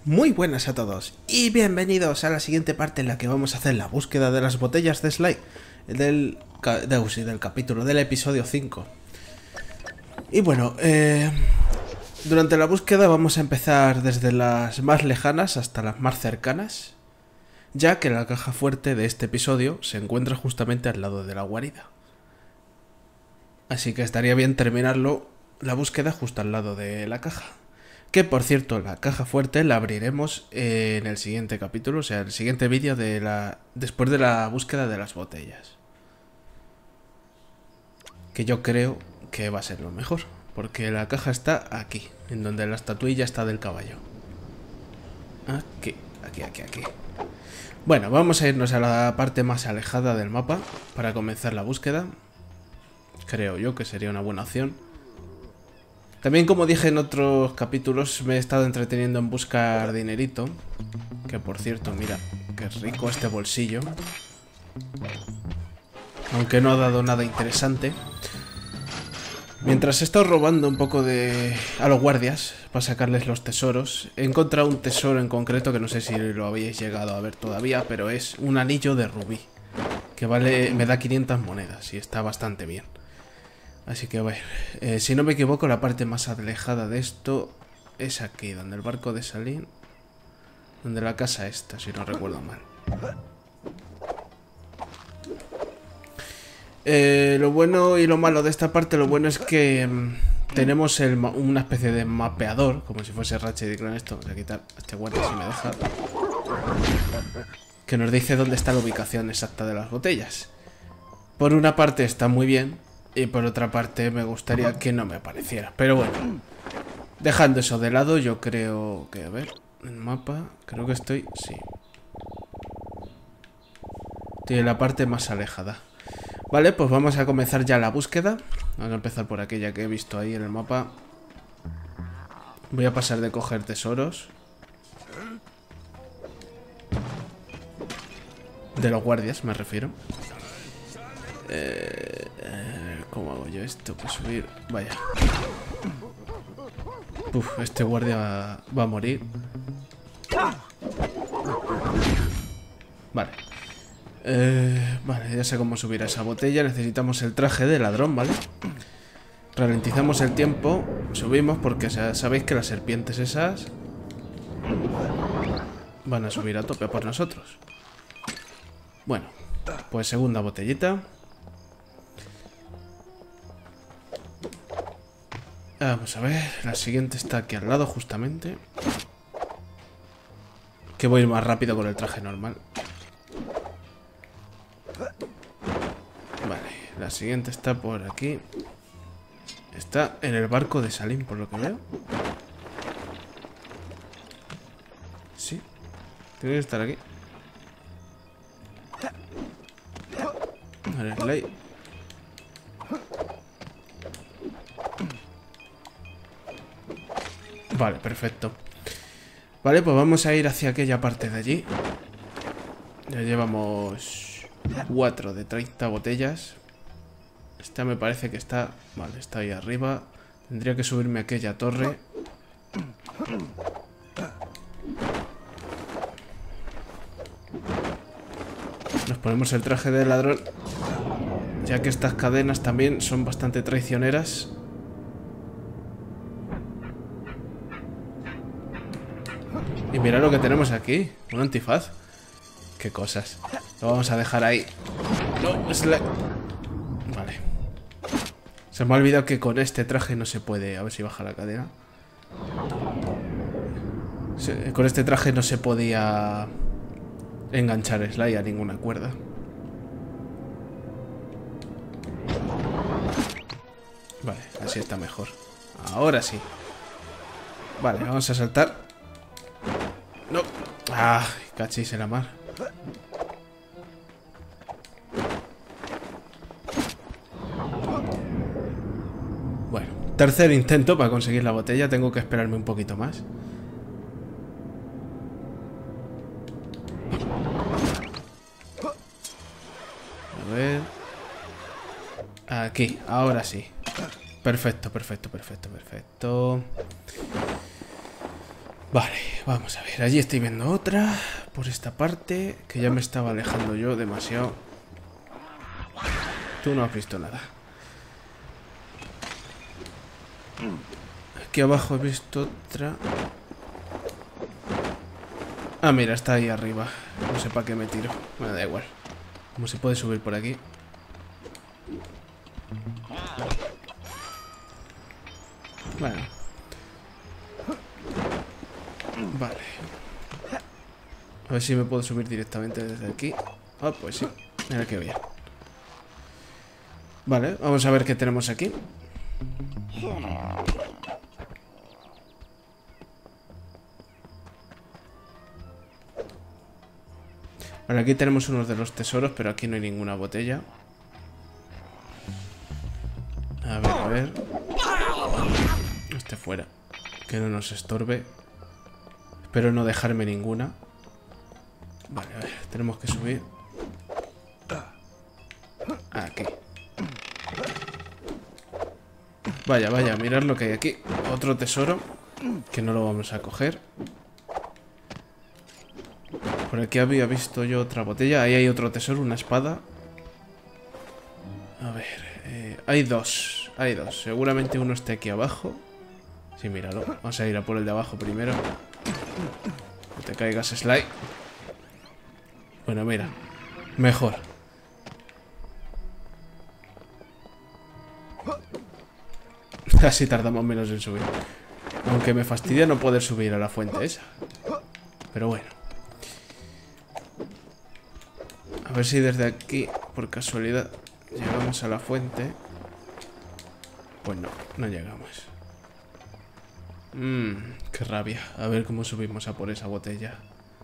Muy buenas a todos y bienvenidos a la siguiente parte en la que vamos a hacer la búsqueda de las botellas de Sly del capítulo del episodio 5. Y bueno, durante la búsqueda vamos a empezar desde las más lejanas hasta las más cercanas, ya que la caja fuerte de este episodio se encuentra justamente al lado de la guarida. Así que estaría bien terminarlo, la búsqueda, justo al lado de la caja. Que por cierto, la caja fuerte la abriremos en el siguiente capítulo, o sea, el siguiente vídeo después de la búsqueda de las botellas. Que yo creo que va a ser lo mejor, porque la caja está aquí, en donde la estatuilla está del caballo. Aquí. Bueno, vamos a irnos a la parte más alejada del mapa para comenzar la búsqueda. Creo yo que sería una buena opción. También, como dije en otros capítulos, me he estado entreteniendo en buscar dinerito. Que por cierto, mira, qué rico este bolsillo. Aunque no ha dado nada interesante. Mientras he estado robando un poco a los guardias para sacarles los tesoros, he encontrado un tesoro en concreto que no sé si lo habéis llegado a ver todavía, pero es un anillo de rubí. Que me da 500 monedas y está bastante bien. Así que bueno, si no me equivoco, la parte más alejada de esto es aquí, donde el barco de Salín, donde la casa esta, si no recuerdo mal. Lo bueno y lo malo de esta parte, lo bueno es que tenemos una especie de mapeador, como si fuese Ratchet y Clank. Esto, voy a quitar a este guardia si me deja, que nos dice dónde está la ubicación exacta de las botellas. Por una parte está muy bien, y por otra parte me gustaría que no me apareciera. Pero bueno, dejando eso de lado, yo creo que, a ver, el mapa, creo que estoy, sí. Estoy en la parte más alejada. Vale, pues vamos a comenzar ya la búsqueda. Vamos a empezar por aquella que he visto ahí en el mapa. Voy a pasar de coger tesoros. De los guardias, me refiero. ¿Cómo hago yo esto? Pues subir... Vaya. Uf, este guardia va a morir. Vale. Vale, ya sé cómo subir a esa botella. Necesitamos el traje de ladrón, ¿vale? Ralentizamos el tiempo. Subimos porque sabéis que las serpientes esas van a subir a tope por nosotros. Bueno, pues segunda botellita. Vamos a ver, la siguiente está aquí al lado justamente. Que voy a ir más rápido con el traje normal. Vale, la siguiente está por aquí. Está en el barco de Salín, por lo que veo. Sí, tiene que estar aquí. Vale, Sly. Vale, perfecto. Vale, pues vamos a ir hacia aquella parte de allí. Ya llevamos 4 de 30 botellas. Esta me parece que está... Vale, está ahí arriba. Tendría que subirme a aquella torre. Nos ponemos el traje de ladrón, ya que estas cadenas también son bastante traicioneras. Y mirad lo que tenemos aquí. Un antifaz. Qué cosas. Lo vamos a dejar ahí. No, Vale. Se me ha olvidado que con este traje no se puede... A ver si baja la cadena. Con este traje no se podía enganchar Sly a ninguna cuerda. Vale, así está mejor. Ahora sí. Vale, vamos a saltar. No. Ah, cachis en la mar. Bueno, tercer intento para conseguir la botella. Tengo que esperarme un poquito más. A ver. Aquí, ahora sí. Perfecto. Vale, vamos a ver. Allí estoy viendo otra. Por esta parte. Que ya me estaba alejando yo demasiado. Tú no has visto nada. Aquí abajo he visto otra. Ah, mira, está ahí arriba. No sé para qué me tiro. Me da igual. ¿Cómo se puede subir por aquí? Bueno. Vale. A ver si me puedo subir directamente desde aquí. Ah, pues sí. Mira qué bien. Vale, vamos a ver qué tenemos aquí. Vale, aquí tenemos unos de los tesoros, pero aquí no hay ninguna botella. A ver. Este fuera. Que no nos estorbe. Espero no dejarme ninguna. Vale, a ver, tenemos que subir. Aquí. Vaya, vaya, mirad lo que hay aquí. Otro tesoro. Que no lo vamos a coger. Por aquí había visto yo otra botella. Ahí hay otro tesoro, una espada. A ver, hay dos. Hay dos. Seguramente uno esté aquí abajo. Sí, míralo. Vamos a ir a por el de abajo primero. No te caigas, Sly. Bueno, mira. Mejor. Así tardamos menos en subir. Aunque me fastidia no poder subir a la fuente esa. Pero bueno. A ver si desde aquí, por casualidad, llegamos a la fuente. Pues no, no llegamos. Qué rabia. A ver cómo subimos a por esa botella.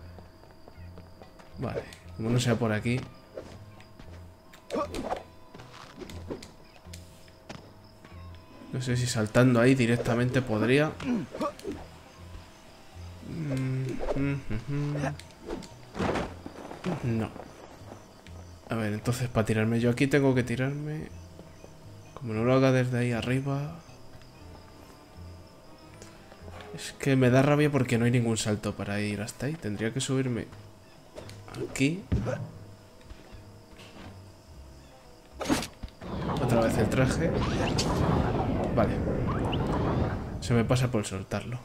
Vale, como no sea por aquí. No sé si saltando ahí directamente podría. No. A ver, entonces para tirarme yo aquí tengo que tirarme. Como no lo haga desde ahí arriba. Es que me da rabia porque no hay ningún salto para ir hasta ahí. Tendría que subirme aquí. Otra vez el traje. Vale. Se me pasa por soltarlo.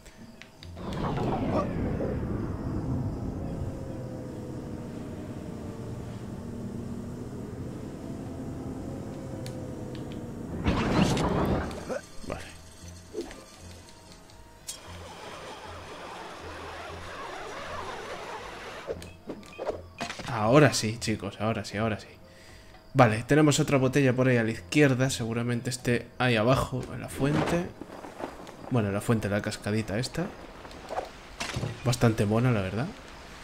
Vale. Ahora sí, chicos. Ahora sí, ahora sí. Vale, tenemos otra botella por ahí a la izquierda. Seguramente esté ahí abajo, en la fuente. Bueno, en la fuente, la cascadita esta. Bastante buena, la verdad.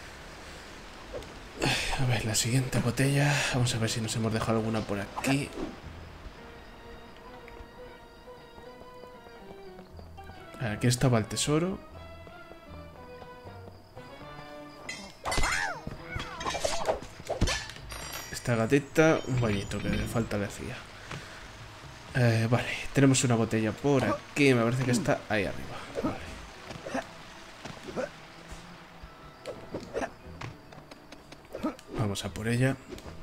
A ver, la siguiente botella. Vamos a ver si nos hemos dejado alguna por aquí. Aquí estaba el tesoro. Esta gatita, un bañito que le falta le hacía. Vale, tenemos una botella por aquí. Me parece que está ahí arriba. Vale. Vamos a por ella.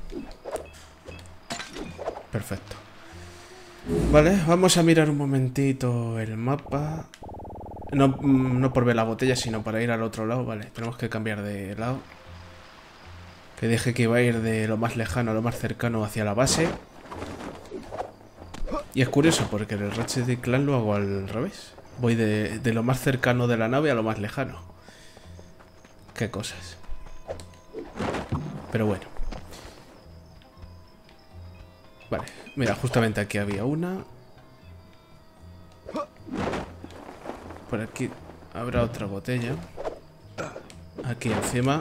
Perfecto. Vale, vamos a mirar un momentito el mapa. No por ver la botella, sino para ir al otro lado. Vale, tenemos que cambiar de lado. Que dije que iba a ir de lo más lejano a lo más cercano hacia la base. Y es curioso porque en el Ratchet & Clank lo hago al revés. Voy de lo más cercano de la nave a lo más lejano. Qué cosas. Pero bueno. Vale, mira, justamente aquí había una. Por aquí habrá otra botella. Aquí encima.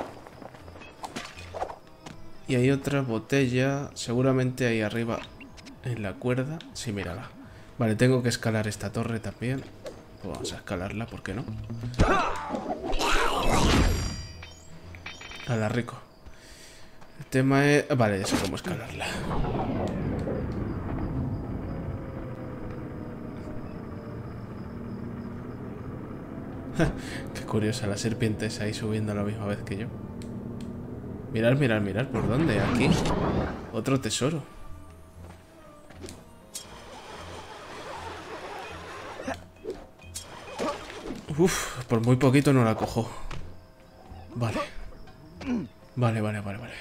Y hay otra botella, seguramente ahí arriba en la cuerda. Sí, mírala. Vale, tengo que escalar esta torre también. Pues vamos a escalarla, ¿por qué no? A la rico. El tema es... Vale, ya sé cómo escalarla. Qué curiosa, la serpiente es ahí subiendo a la misma vez que yo. Mirad, mirad, mirad. ¿Por dónde? Aquí. Otro tesoro. Uf, por muy poquito no la cojo. Vale. Vale, vale, vale, vale.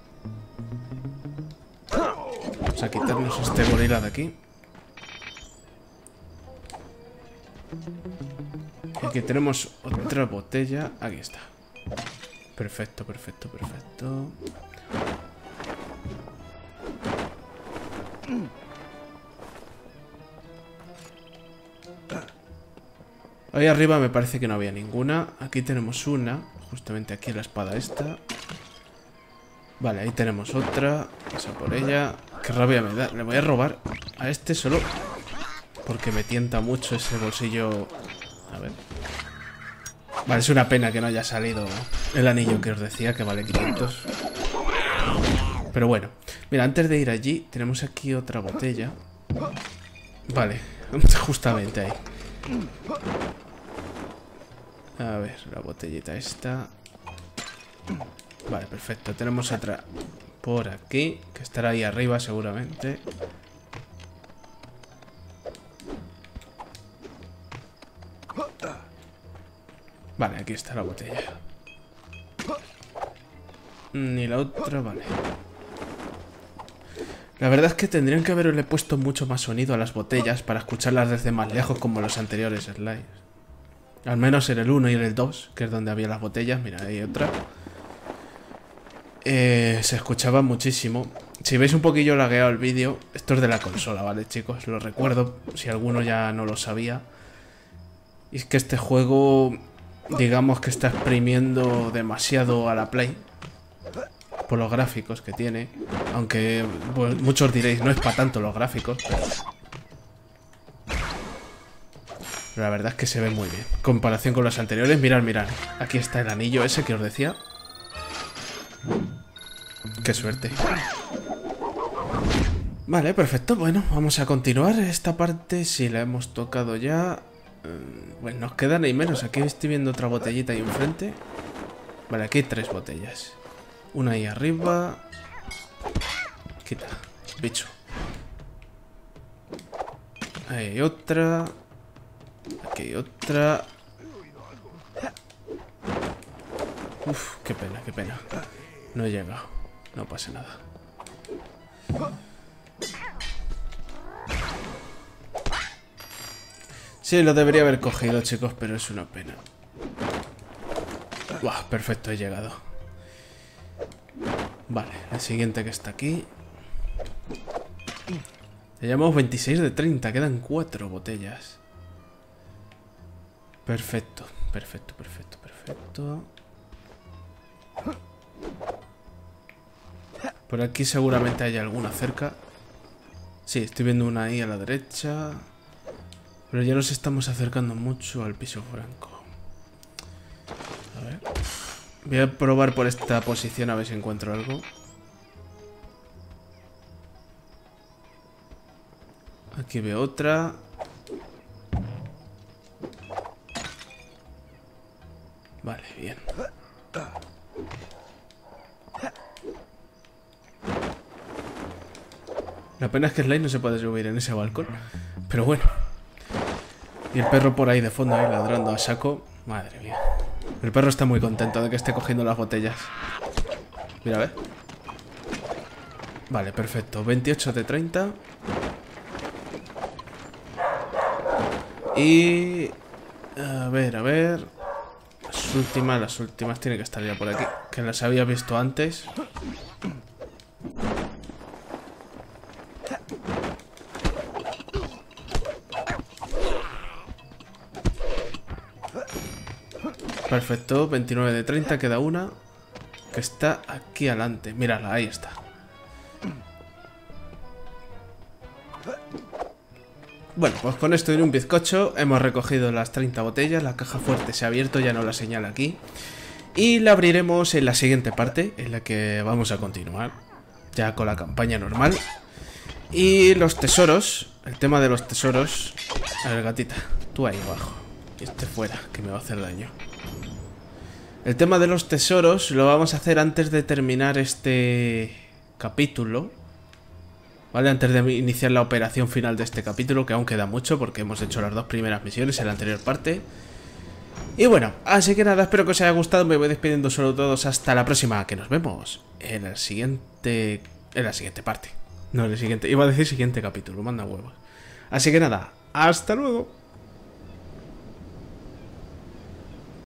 Vamos a quitarnos este gorila de aquí. Y aquí tenemos otra botella. Aquí está. Perfecto, perfecto, perfecto. Ahí arriba me parece que no había ninguna. Aquí tenemos una. Justamente aquí la espada esta. Vale, ahí tenemos otra. Vamos a por ella. Qué rabia me da. Le voy a robar a este solo porque me tienta mucho ese bolsillo. A ver. Vale, es una pena que no haya salido el anillo que os decía, que vale 500. Pero bueno. Mira, antes de ir allí, tenemos aquí otra botella. Vale, justamente ahí. A ver, la botellita esta. Vale, perfecto. Tenemos otra por aquí, que estará ahí arriba seguramente. Vale, aquí está la botella. Ni la otra, vale. La verdad es que tendrían que haberle puesto mucho más sonido a las botellas para escucharlas desde más lejos como los anteriores slides. Al menos en el 1 y en el 2, que es donde había las botellas. Mira, hay otra. Se escuchaba muchísimo. Si veis un poquillo lagueado el vídeo, esto es de la consola, ¿vale, chicos? Lo recuerdo, si alguno ya no lo sabía. Y es que este juego, digamos que está exprimiendo demasiado a la Play por los gráficos que tiene. Aunque pues, muchos diréis, no es para tanto los gráficos, pero la verdad es que se ve muy bien. En comparación con los anteriores, mirad, mirad. Aquí está el anillo ese que os decía. Qué suerte. Vale, perfecto. Bueno, vamos a continuar. Esta parte si la hemos tocado ya. Pues nos queda ni menos. Aquí estoy viendo otra botellita ahí enfrente. Vale, aquí hay 3 botellas. Una ahí arriba. Quita, bicho. Ahí hay otra. Aquí hay otra. Uf, qué pena, qué pena. No he llegado. No pasa nada. Sí, lo debería haber cogido, chicos, pero es una pena. Buah, perfecto, he llegado. Vale, el siguiente que está aquí. Ya llevamos 26 de 30, quedan 4 botellas. Perfecto, perfecto, perfecto, perfecto. Por aquí seguramente hay alguna cerca. Sí, estoy viendo una ahí a la derecha. Pero ya nos estamos acercando mucho al piso franco. A ver. Voy a probar por esta posición a ver si encuentro algo. Aquí veo otra. Vale, bien. La pena es que Sly no se puede subir en ese balcón. Pero bueno. Y el perro por ahí de fondo, ahí ladrando a saco. Madre mía. El perro está muy contento de que esté cogiendo las botellas. Mira, a ver. Vale, perfecto. 28 de 30. Y... A ver, a ver... Las últimas tienen que estar ya por aquí. Que las había visto antes. Perfecto, 29 de 30, queda una. Que está aquí adelante. Mírala, ahí está. Bueno, pues con esto y un bizcocho hemos recogido las 30 botellas. La caja fuerte se ha abierto, ya no la señala aquí. Y la abriremos en la siguiente parte, en la que vamos a continuar ya con la campaña normal. Y los tesoros, el tema de los tesoros. A ver, gatita, tú ahí abajo. Este fuera, que me va a hacer daño. El tema de los tesoros lo vamos a hacer antes de terminar este capítulo. Vale, antes de iniciar la operación final de este capítulo, que aún queda mucho porque hemos hecho las dos primeras misiones en la anterior parte. Y bueno, así que nada, espero que os haya gustado. Me voy despidiendo solo todos. Hasta la próxima, que nos vemos en el siguiente... En la siguiente parte. No, en el siguiente... Iba a decir siguiente capítulo, manda huevos. Así que nada, hasta luego.